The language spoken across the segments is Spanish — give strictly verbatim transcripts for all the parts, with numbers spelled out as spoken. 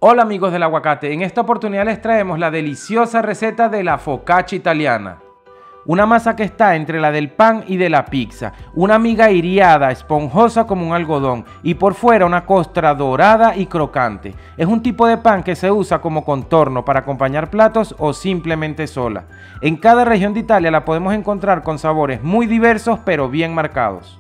Hola amigos del aguacate, en esta oportunidad les traemos la deliciosa receta de la focaccia italiana. Una masa que está entre la del pan y de la pizza, una miga iriada, esponjosa como un algodón y por fuera una costra dorada y crocante. Es un tipo de pan que se usa como contorno para acompañar platos o simplemente sola. En cada región de Italia la podemos encontrar con sabores muy diversos pero bien marcados.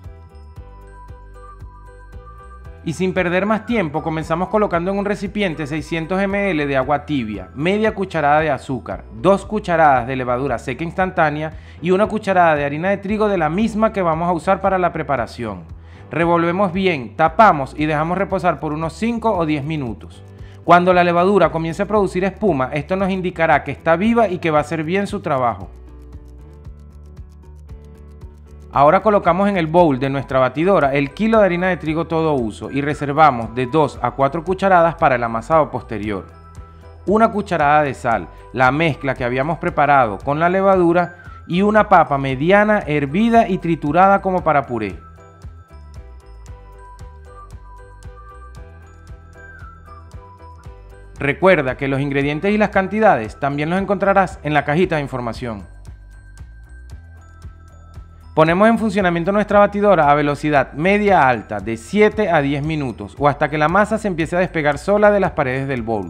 Y sin perder más tiempo, comenzamos colocando en un recipiente seiscientos mililitros de agua tibia, media cucharada de azúcar, dos cucharadas de levadura seca instantánea y una cucharada de harina de trigo de la misma que vamos a usar para la preparación. Revolvemos bien, tapamos y dejamos reposar por unos cinco o diez minutos. Cuando la levadura comience a producir espuma, esto nos indicará que está viva y que va a hacer bien su trabajo. Ahora colocamos en el bowl de nuestra batidora el kilo de harina de trigo todo uso y reservamos de dos a cuatro cucharadas para el amasado posterior. Una cucharada de sal, la mezcla que habíamos preparado con la levadura y una papa mediana hervida y triturada como para puré. Recuerda que los ingredientes y las cantidades también los encontrarás en la cajita de información. Ponemos en funcionamiento nuestra batidora a velocidad media alta de siete a diez minutos o hasta que la masa se empiece a despegar sola de las paredes del bowl.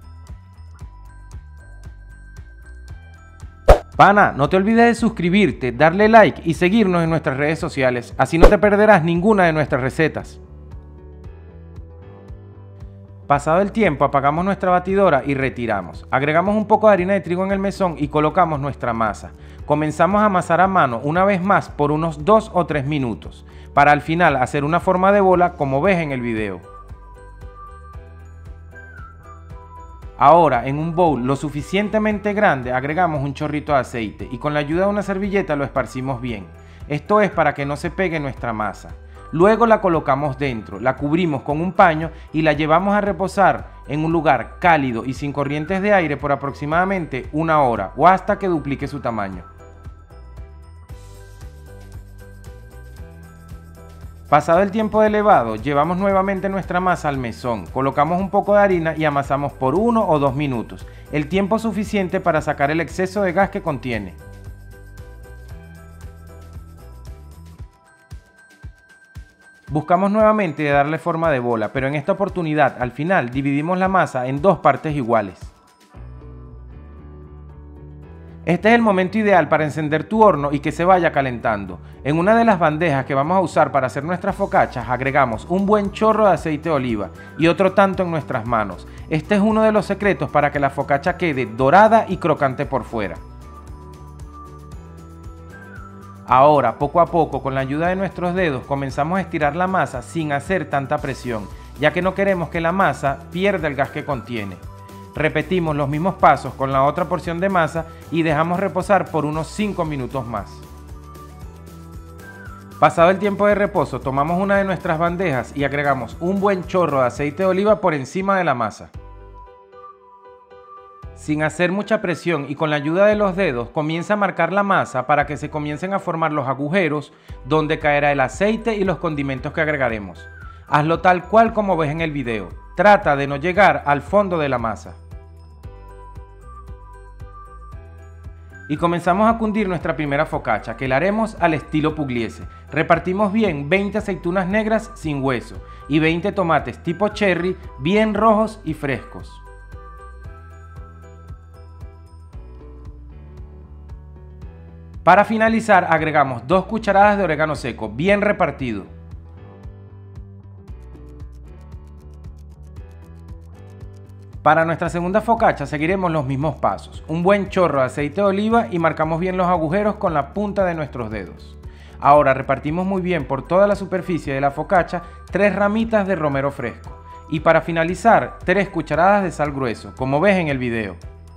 Pana, no te olvides de suscribirte, darle like y seguirnos en nuestras redes sociales, así no te perderás ninguna de nuestras recetas. Pasado el tiempo, apagamos nuestra batidora y retiramos. Agregamos un poco de harina de trigo en el mesón y colocamos nuestra masa. Comenzamos a amasar a mano una vez más por unos dos o tres minutos, para al final hacer una forma de bola como ves en el video. Ahora, en un bowl lo suficientemente grande, agregamos un chorrito de aceite y con la ayuda de una servilleta lo esparcimos bien. Esto es para que no se pegue nuestra masa. Luego la colocamos dentro, la cubrimos con un paño y la llevamos a reposar en un lugar cálido y sin corrientes de aire por aproximadamente una hora o hasta que duplique su tamaño. Pasado el tiempo de levado, llevamos nuevamente nuestra masa al mesón, colocamos un poco de harina y amasamos por uno o dos minutos, el tiempo suficiente para sacar el exceso de gas que contiene. Buscamos nuevamente darle forma de bola, pero en esta oportunidad al final dividimos la masa en dos partes iguales. Este es el momento ideal para encender tu horno y que se vaya calentando. En una de las bandejas que vamos a usar para hacer nuestras focaccias agregamos un buen chorro de aceite de oliva y otro tanto en nuestras manos. Este es uno de los secretos para que la focaccia quede dorada y crocante por fuera. Ahora, poco a poco, con la ayuda de nuestros dedos, comenzamos a estirar la masa sin hacer tanta presión, ya que no queremos que la masa pierda el gas que contiene. Repetimos los mismos pasos con la otra porción de masa y dejamos reposar por unos cinco minutos más. Pasado el tiempo de reposo, tomamos una de nuestras bandejas y agregamos un buen chorro de aceite de oliva por encima de la masa. Sin hacer mucha presión y con la ayuda de los dedos, comienza a marcar la masa para que se comiencen a formar los agujeros donde caerá el aceite y los condimentos que agregaremos. Hazlo tal cual como ves en el video. Trata de no llegar al fondo de la masa. Y comenzamos a cundir nuestra primera focaccia, que la haremos al estilo pugliese. Repartimos bien veinte aceitunas negras sin hueso y veinte tomates tipo cherry bien rojos y frescos. Para finalizar agregamos dos cucharadas de orégano seco bien repartido. Para nuestra segunda focaccia seguiremos los mismos pasos. Un buen chorro de aceite de oliva y marcamos bien los agujeros con la punta de nuestros dedos. Ahora repartimos muy bien por toda la superficie de la focaccia tres ramitas de romero fresco. Y para finalizar, tres cucharadas de sal grueso, como ves en el video.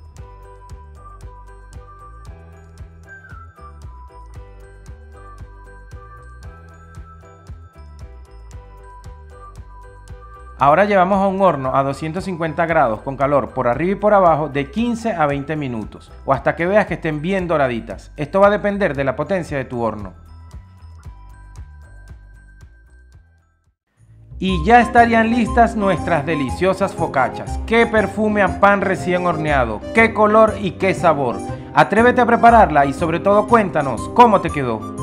Ahora llevamos a un horno a doscientos cincuenta grados con calor por arriba y por abajo de quince a veinte minutos o hasta que veas que estén bien doraditas. Esto va a depender de la potencia de tu horno. Y ya estarían listas nuestras deliciosas focachas. ¡Qué perfume a pan recién horneado! ¡Qué color y qué sabor! Atrévete a prepararla y sobre todo cuéntanos cómo te quedó.